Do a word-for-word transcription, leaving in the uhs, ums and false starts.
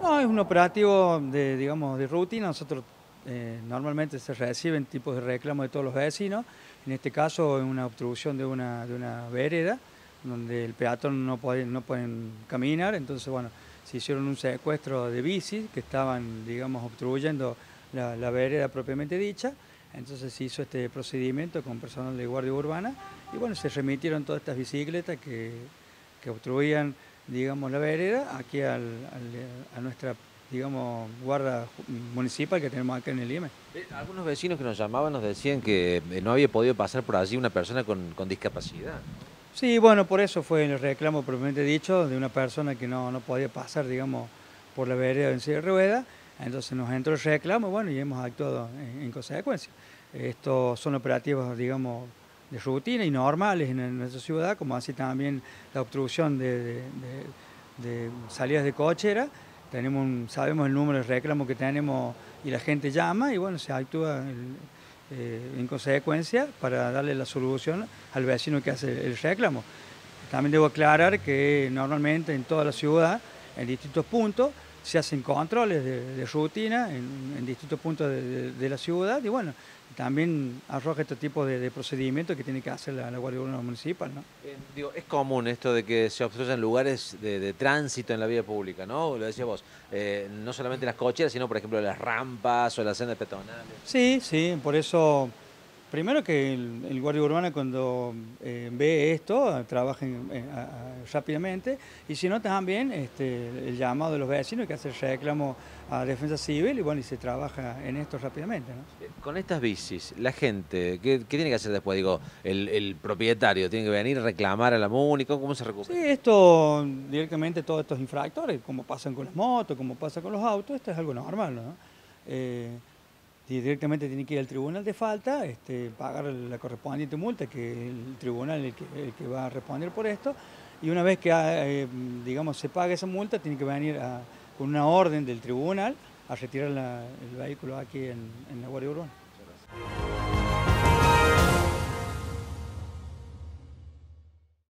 No, es un operativo de, digamos, de rutina. Nosotros eh, normalmente se reciben tipos de reclamos de todos los vecinos. En este caso, es una obstrucción de una, de una vereda, donde el peatón no puede, no pueden caminar. Entonces, bueno, se hicieron un secuestro de bicis que estaban, digamos, obstruyendo la, la vereda propiamente dicha. Entonces se hizo este procedimiento con personal de Guardia Urbana y bueno, se remitieron todas estas bicicletas que, que obstruían, digamos, la vereda aquí al, al, a nuestra, digamos, guarda municipal que tenemos acá en el I E M E. Eh, Algunos vecinos que nos llamaban nos decían que eh, no había podido pasar por allí una persona con, con discapacidad. Sí, bueno, por eso fue el reclamo propiamente dicho de una persona que no, no podía pasar, digamos, por la vereda en silla de ruedas. Entonces nos entró el reclamo, bueno, y hemos actuado en, en consecuencia. Estos son operativos, digamos, de rutina y normales en, en nuestra ciudad, como así también la obstrucción de, de, de, de salidas de cochera. Tenemos un, sabemos el número de reclamos que tenemos y la gente llama y bueno, se actúa el, eh, en consecuencia para darle la solución al vecino que hace el reclamo. También debo aclarar que normalmente en toda la ciudad, en distintos puntos, se hacen controles de, de rutina en, en distintos puntos de, de, de la ciudad y bueno, también arroja este tipo de, de procedimientos que tiene que hacer la, la Guardia Urbana Municipal, ¿no? Eh, digo, es común esto de que se obstruyan lugares de, de tránsito en la vía pública, ¿no? Lo decías vos, eh, no solamente las cocheras, sino por ejemplo las rampas o las sendas peatonales. Sí, sí, por eso, primero que el, el guardia urbana cuando eh, ve esto, trabaja en- eh, a- a- rápidamente, y si no también este, el llamado de los vecinos que hace el reclamo a Defensa Civil y bueno, y se trabaja en esto rápidamente, ¿no? Eh, Con estas bicis, la gente, ¿qué, qué tiene que hacer después? Digo, el, el propietario tiene que venir a reclamar a la MUNI, ¿cómo, cómo se Sí, recupera? esto directamente todos estos infractores, como pasan con las motos, como pasa con los autos, esto es algo normal, ¿no? Eh, y directamente tiene que ir al tribunal de falta, este, pagar la correspondiente multa, que el tribunal es el que, el que va a responder por esto, y una vez que ah, eh, digamos, se paga esa multa, tiene que venir a- con una orden del tribunal a retirar la- el vehículo aquí en, en la Guardia Urbana.